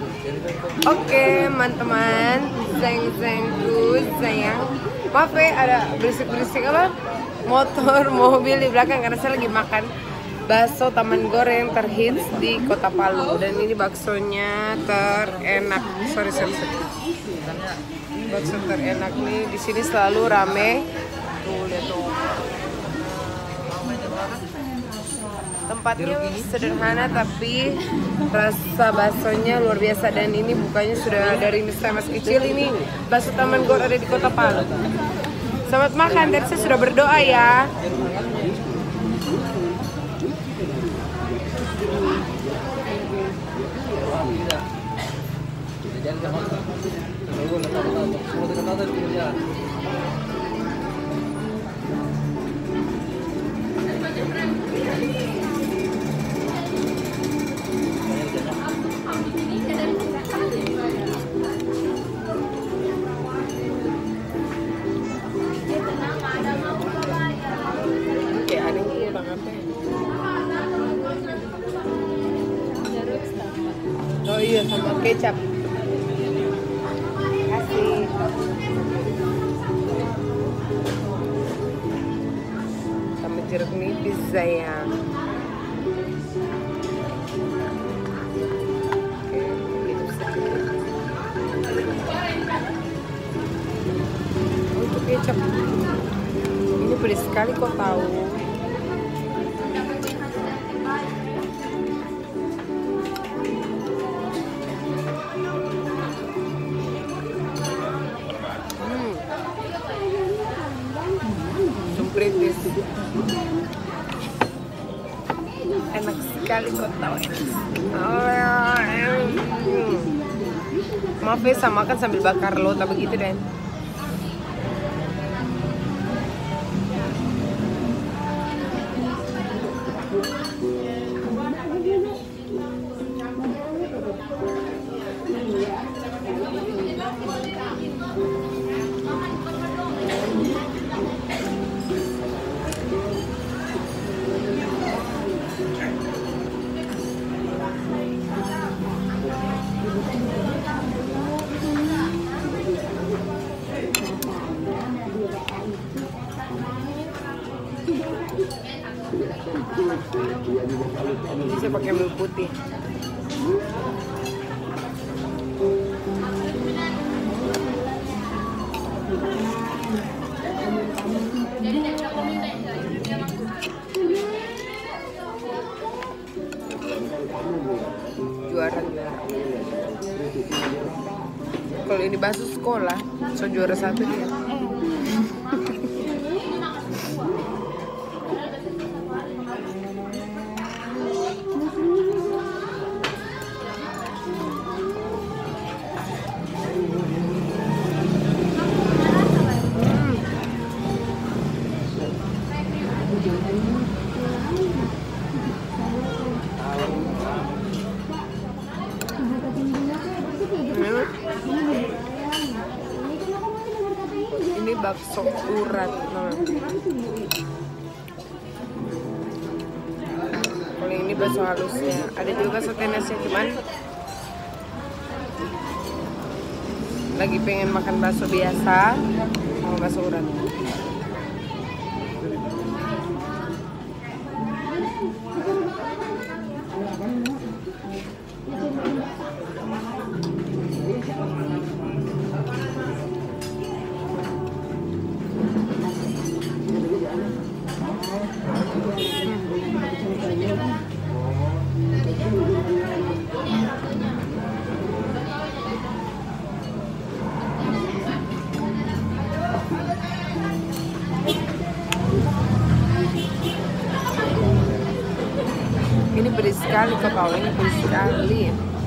Oke, teman-teman, zeng-zengku sayang. Maaf ya, ada berisik-berisik apa? Motor, mobil di belakang karena saya lagi makan bakso Taman Goreng terhits di Kota Palu. Dan ini baksonya terenak. Sorry. Bakso terenak nih di sini selalu rame. Tuh lihat tuh. Tempatnya sederhana tapi rasa baksonya luar biasa, dan ini bukanya sudah dari saya masih kecil. Ini bakso Taman Goreng ada di Kota Palu. Selamat makan, dan saya sudah berdoa ya. Oh iya, sama kecap. Kasih. Sama jeruk nipis sayang. Oke, hidup sedikit. Untuk kecap. Ini pedas sekali kok tahu. British. Enak sekali kok tahu enak. Maaf ya, sama makan sambil bakar lota begitu deh. Bisa pakai mie putih. Juara. Kalau ini bakso sekolah, so juara 1 dia. Ini bakso urat. Kalau ini bakso halusnya. Ada juga bakso tenesnya, cuman lagi pengen makan bakso biasa, mau bakso urat. Ini pedas sekali kok tahu, ini pedas sekali.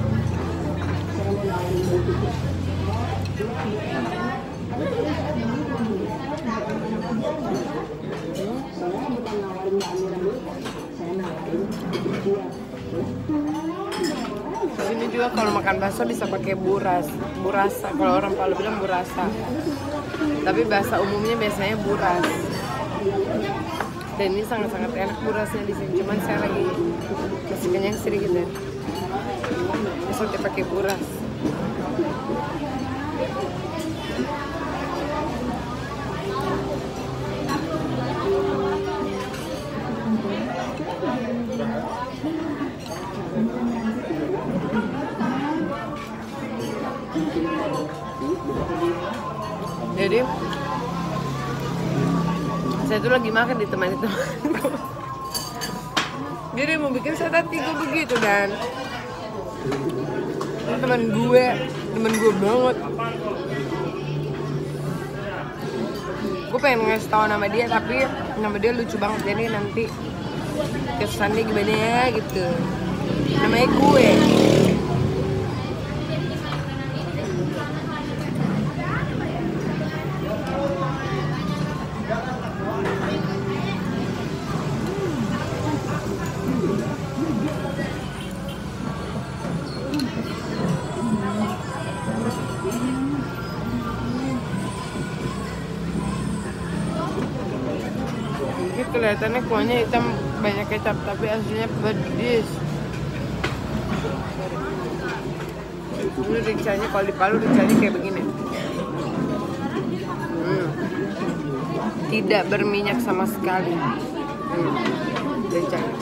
Ini juga kalau makan bakso bisa pakai burasa. Kalau orang Palu bilang burasa. Tapi bahasa umumnya biasanya buras. Dan ini sangat-sangat enak burasnya di sini. Cuman saya lagi masih kenyang sedikit ya. Maksudnya pakai buras. Jadi saya tuh lagi makan ditemani temanku. Dia mau bikin satatigo begitu dan temen gue banget. Gue pengen ngasih tahu nama dia tapi nama dia lucu banget, jadi nanti kesannya gimana ya gitu. Namanya gue. Kelihatannya kuahnya hitam banyak kecap tapi aslinya pedes. Ini rincanya kalau di Palu rincanya kayak begini. Tidak berminyak sama sekali. Rincanya.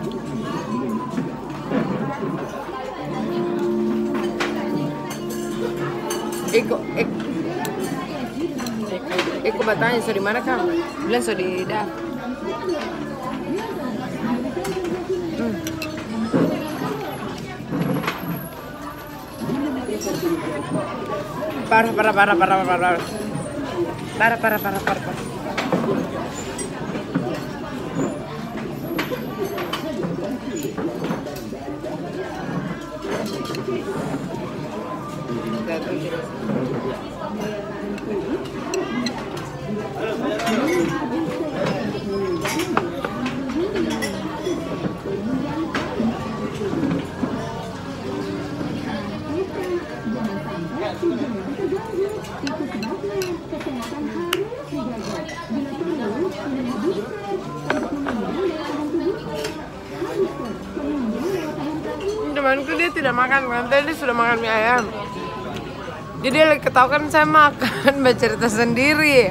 Eko bertanya, so di mana kamu? Bilang so di dah. Parah. Temanku dia tidak makan kan, tadi dia sudah makan mie ayam. Jadi dia lagi ketawa kan saya makan, bercerita sendiri.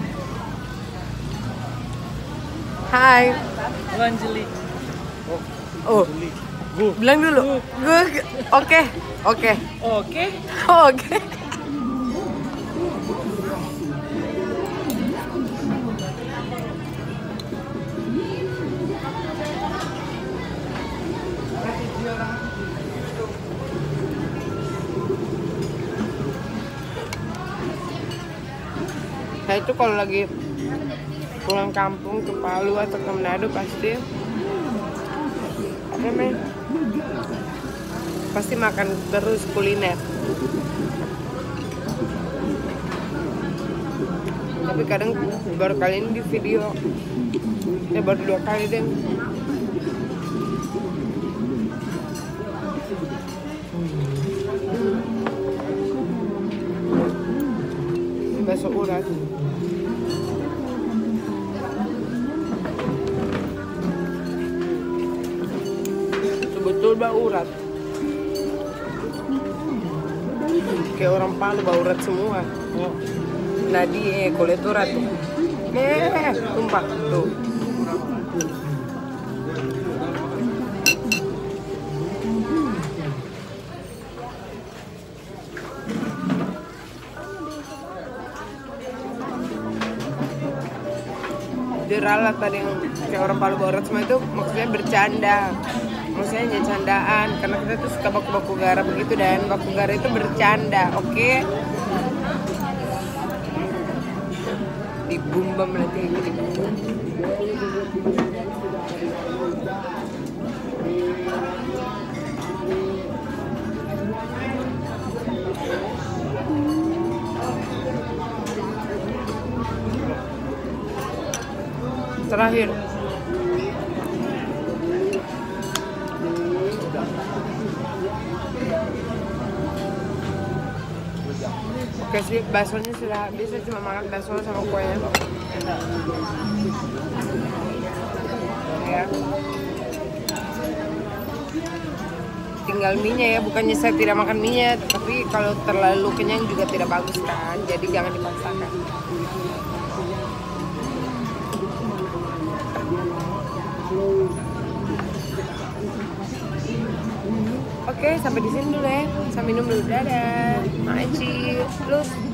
Hai. Anjeli. Oh. Bilang dulu. Gue oke. Oke. Saya itu kalau lagi pulang kampung ke Palu atau ke Manado pasti pasti makan terus kuliner. Tapi kadang baru kali ini di video, baru 2 kali deh. Bakso urat. Betul baurat. Kayak orang Palu baurat semua. Nadi kulit urat tuh. Tumpah tuh. Diralat tadi yang kayak orang Palu baurat semua itu maksudnya bercanda. Maksudnya candaan karena kita tuh suka baku-baku gara begitu dan baku gara itu bercanda, oke? Dibumbam nanti ini dibumbam. Terakhir. Oke sih, baksonya sudah habis, cuma makan bakso sama kuenya. Ya. tinggal mie-nya ya, bukannya saya tidak makan mie-nya, tapi kalau terlalu kenyang juga tidak bagus kan, jadi jangan dipaksakan. Oke, sampai di sini dulu ya. Saya minum dulu, dadah. Makasih. Terus